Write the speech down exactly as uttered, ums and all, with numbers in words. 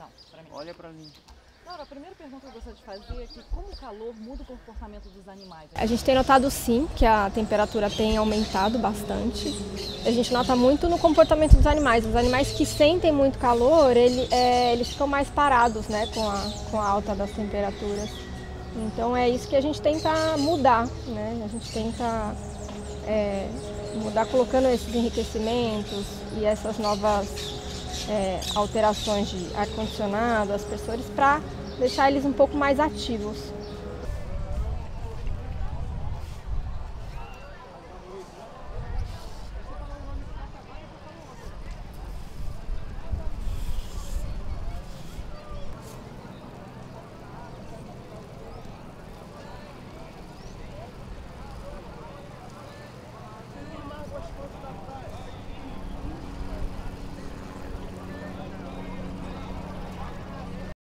Então, pra mim. Olha pra mim. Laura, a primeira pergunta que eu gostaria de fazer é que como o calor muda o comportamento dos animais? A gente tem notado sim que a temperatura tem aumentado bastante. A gente nota muito no comportamento dos animais. Os animais que sentem muito calor, ele, é, eles ficam mais parados, né, com a, com a alta das temperaturas. Então é isso que a gente tenta mudar, né? A gente tenta é, mudar colocando esses enriquecimentos e essas novas é, alterações de ar-condicionado, aspersores, para deixar eles um pouco mais ativos.